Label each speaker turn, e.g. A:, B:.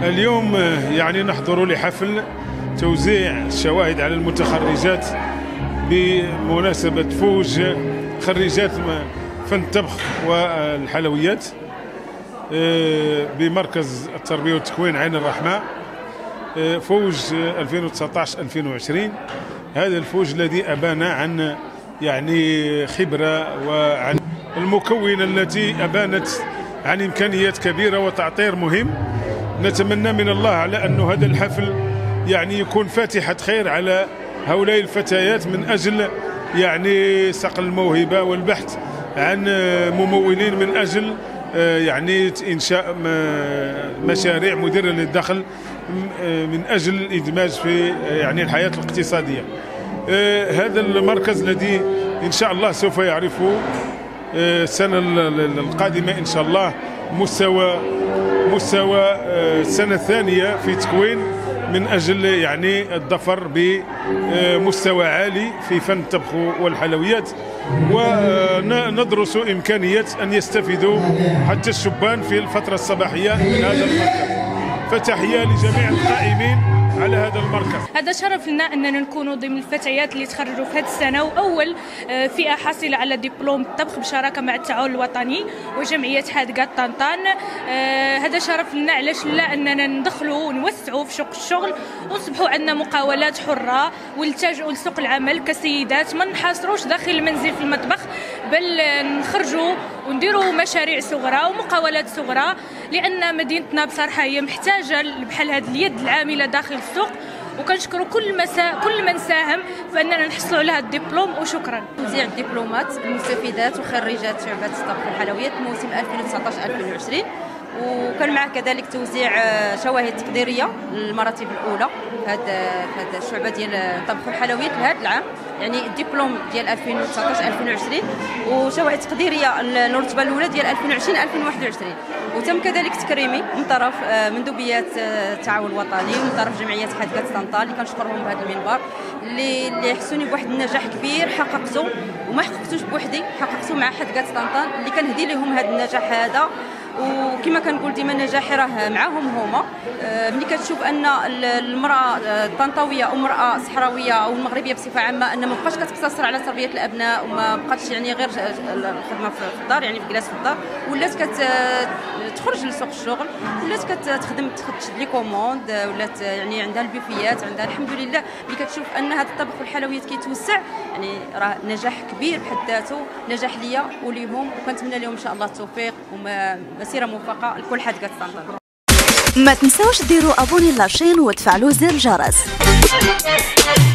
A: اليوم يعني نحضر لحفل توزيع الشواهد على المتخرجات بمناسبة فوز خريجات فن الطبخ والحلويات بمركز التربية والتكوين عين الرحمة، فوز 2019-2020. هذا الفوز الذي أبان عن يعني خبرة وعن المكونة التي أبانت عن إمكانيات كبيرة وتعطير مهم. نتمنى من الله على أن هذا الحفل يعني يكون فاتحة خير على هؤلاء الفتيات من أجل يعني صقل الموهبة والبحث عن ممولين من أجل يعني إنشاء مشاريع مدرة للدخل من أجل الإدماج في يعني الحياة الاقتصادية. هذا المركز الذي إن شاء الله سوف يعرف السنة القادمة إن شاء الله مستوى السنة الثانية في تكوين من أجل يعني الظفر بمستوى عالي في فن الطبخ والحلويات، وندرس إمكانية أن يستفيدوا حتى الشبان في الفترة الصباحية من هذا المركز. فتحية لجميع القائمين على هذا المركز.
B: هذا شرف لنا أننا نكونوا ضمن الفتيات اللي تخرجوا في هذه السنة، وأول فئة حاصلة على دبلوم الطبخ بشراكة مع التعاون الوطني وجمعية حادقة طنطان. هذا شرف لنا، علاش لا أننا ندخلوا ونوسعوا في سوق الشغل ونصبحوا عندنا مقاولات حرة ونلتجئوا لسوق العمل كسيدات، ما نحاصروش داخل المنزل في المطبخ، بل نخرجوا ونديروا مشاريع صغرى ومقاولات صغرى، لأن مدينتنا بصراحة هي محتاجة بحال هذه اليد العاملة داخل السوق. وكنشكروا كل من ساهم في أننا نحصلوا على هذا الدبلوم، وشكرا.
C: توزيع الدبلومات المستفيدات وخريجات شعبة الطبخ والحلويات موسم 2019-2020، وكان معه كذلك توزيع شواهد تقديريه للمراتب الاولى هذا الشعبه ديال الطبخ والحلويات لهذا العام، يعني الدبلوم ديال 2019-2020 وشواهد تقديريه للرتبه الاولى ديال 2020-2021. وتم كذلك تكريمي من طرف مندوبيات التعاون الوطني ومن طرف جمعيه حادقه طنطا، اللي كنشكرهم بهذا المنبر، اللي حسوني بواحد النجاح كبير حققته وما حققتوش بوحدي، حققته مع حادقه طنطا اللي كنهدي لهم هذا النجاح هذا. وكما كنقول ديما النجاح راه معاهم هما. ملي كتشوف ان المراه الطنطاويه او المراه الصحراويه او المغربيه بصفه عامه ان ما بقاش كتقتصر على تربيه الابناء وما بقاتش يعني غير الخدمه في الدار، يعني في جلاس في الدار، ولات كتخرج لسوق الشغل، ولات كتخدم تشد لي كوموند، ولات يعني عندها البيفيات، عندها الحمد لله. ملي كتشوف ان هذا الطبخ والحلويات كيتوسع، يعني راه نجاح كبير بحد ذاته، نجاح ليا وليهم، وكنتمنى لهم ان شاء الله التوفيق ومسيره موفقه لكل حادقه طنطا.
D: ما تنساوش ديروا ابوني لاشين وتفعلوا زر الجرس.